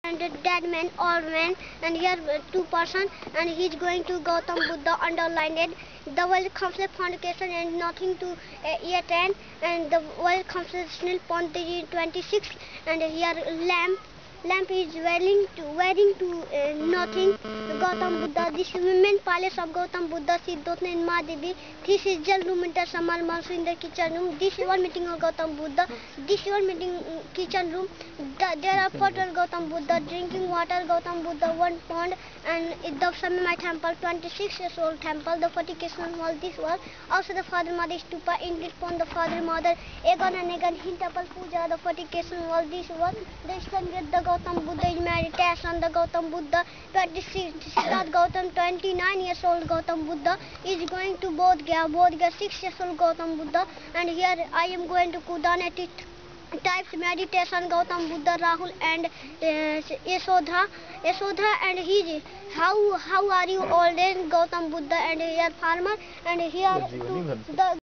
and a dead man or man, and here two person, and he's going to Gautam Buddha underlined it. The World Council Foundation and nothing to year 10, and the World Constitutional Pond 26, and here lamp is wearing to nothing Gautam Buddha. This women palace of Gautam Buddha Siddhartha and Mahadevi. This is Jal room enter Samal Mansu in the kitchen room. This is one meeting of Gautam Buddha. This is one meeting kitchen room. There are photos Gautam Buddha, drinking water Gautam Buddha, one pond, and the Samimai temple, 26 years old temple, the fortification wall, this was also the father mother stupa, Indian pond, the father mother, Egon and Egon Hill temple puja, the fortification wall, this was the Eastern Gate, the Gautam Buddha is meditation, the Gautam Buddha, 26 Gautam, 29 years old Gautam Buddha is going to Bodh Gaya, 6 years old Gautam Buddha, and here I am going to Kudanati types meditation Gautam Buddha, Rahul and Yasodha, and he how are you all day Gautam Buddha, and here farmer, and here the